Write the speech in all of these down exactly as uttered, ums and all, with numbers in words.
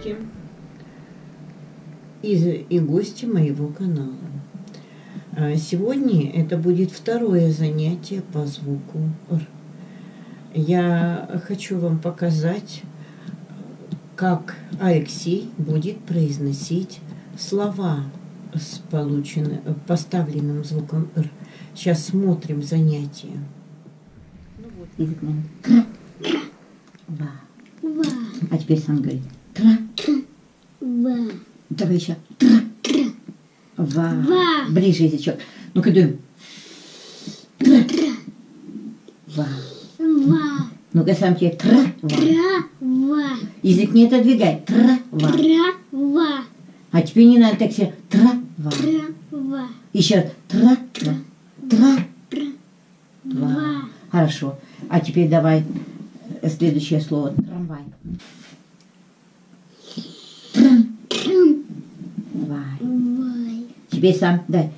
подписчики и, и гости моего канала. Сегодня это будет второе занятие по звуку Р. Я хочу вам показать, как Алексей будет произносить слова с полученным, поставленным звуком Р. Сейчас смотрим занятие. Ну вот, язык, наверное. Тра. Ва. Ва. А теперь сам говорит. Тра. Ва. Давай еще. Тра. Тра. Ва. Ва. Ближе язычок. Ну-ка, дуем. Тра. Тра. Ва. Ва. Ну-ка, сам тебе. Тра. Ва. Тра. Ва. Язык не отодвигай. Тра. Ва. Тра. Ва. А теперь не надо так все. Тра. Ва. Тра. Ва. Еще. Тра. Тра. Тра. Тра. Ва. Хорошо. А теперь давай следующее слово. Трамвай. Трам. Трамвай. Теперь сам дай.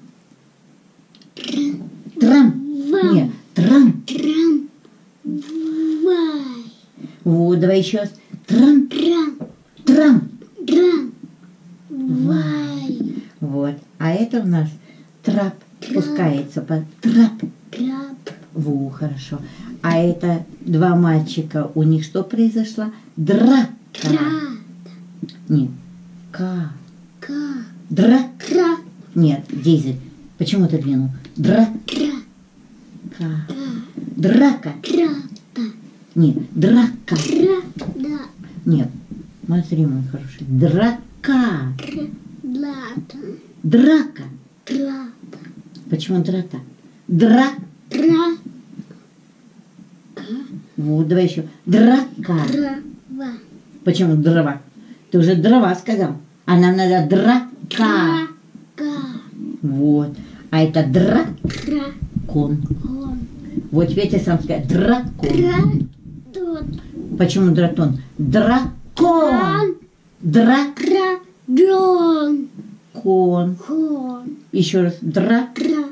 Трам. Нет. Трам. Трам. Вай. Вот, давай еще раз. Трам. Трам. Трам. Трам. Вай. Вот. А это у нас трап. Спускается по трап. Трап. Во, хорошо. А это два мальчика, у них что произошло? Драка. Дра. Нет. Ка. Ка. Дра. Кра. Нет, Дейзи. Почему ты двинул? Дра. Дра. Ка. Драка. Драка. Нет, драка. Дра. Да. Нет. Смотри, мой хороший. Драка. Драка. Драка. Драка. Почему драка? Дра. Дра. Вот, давай еще. Драка. Дрова. Почему дрова? Ты уже дрова сказал. А нам надо драка. Драка. Вот. А это дра. Дракон. Кон. Вот теперь ты сам сказал. Дракон. Дракон. Почему дракон? Дракон. Дра. Дракон. Кон. Кон. Еще раз. Дра. Дра.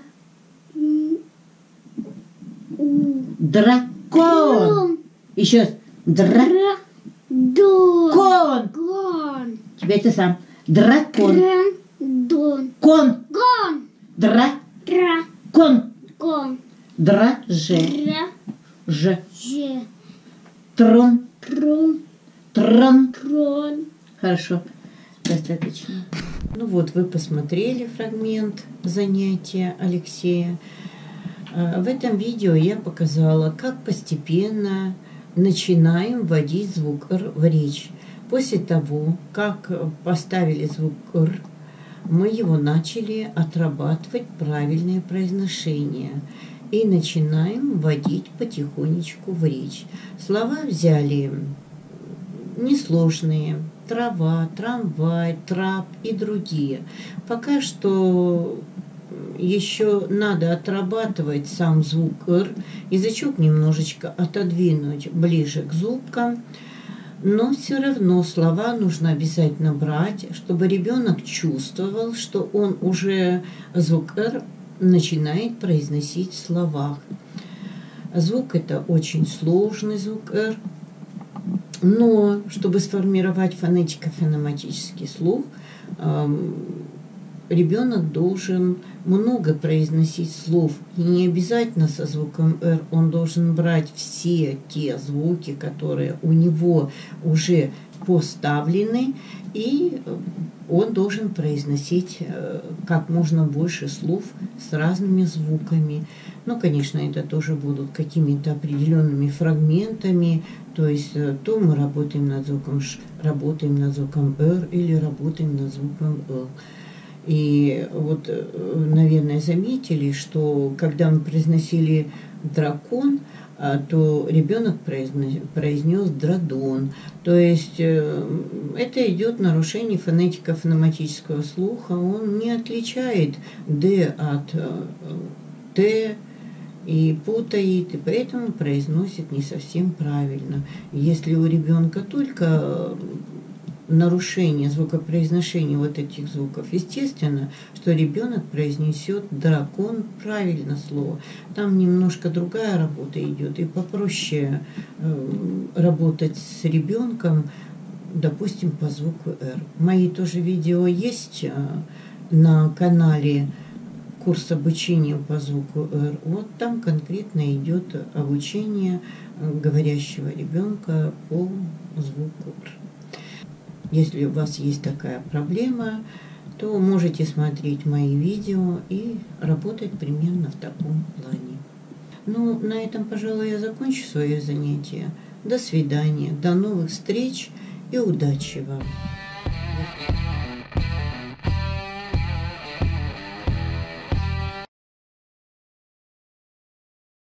Дракон. Еще раз. Дра. Кон. Кон. Теперь ты сам. Дракон. Дон. Кон. Кон. Дра. Дра. Кон. Кон. Дра. Же. Дра. Ж. Ж. Трон. Трон. Трон. Трон. Хорошо. Достаточно. Ну вот, вы посмотрели фрагмент занятия Алексея. В этом видео я показала, как постепенно начинаем вводить звук Р в речь. После того, как поставили звук Р, мы его начали отрабатывать правильное произношение и начинаем вводить потихонечку в речь. Слова взяли несложные: трава, трамвай, трап и другие. Пока что еще надо отрабатывать сам звук Р, язычок немножечко отодвинуть ближе к зубкам, но все равно слова нужно обязательно брать, чтобы ребенок чувствовал, что он уже звук Р начинает произносить в словах. Звук это очень сложный звук Р, но чтобы сформировать фонетико-фонематический слух, ребенок должен много произносить слов. И не обязательно со звуком Р. Он должен брать все те звуки, которые у него уже поставлены, и он должен произносить как можно больше слов с разными звуками. Ну, конечно, это тоже будут какими-то определенными фрагментами. То есть то мы работаем над звуком Ш, работаем над звуком Р или работаем над звуком Л. И вот, наверное, заметили, что когда мы произносили дракон, то ребенок произнес, произнес драдон. То есть это идет нарушение фонетико-фонематического слуха. Он не отличает Д от Т и путает, и поэтому произносит не совсем правильно. Если у ребенка только нарушение звукопроизношения вот этих звуков, естественно, что ребенок произнесет дракон правильно слово. Там немножко другая работа идет, и попроще э, работать с ребенком допустим, по звуку «Р». Мои тоже видео есть на канале «Курс обучения по звуку «Р». Вот там конкретно идет обучение говорящего ребенка по звуку «Р». Если у вас есть такая проблема, то можете смотреть мои видео и работать примерно в таком плане. Ну, на этом, пожалуй, я закончу свое занятие. До свидания, до новых встреч и удачи вам!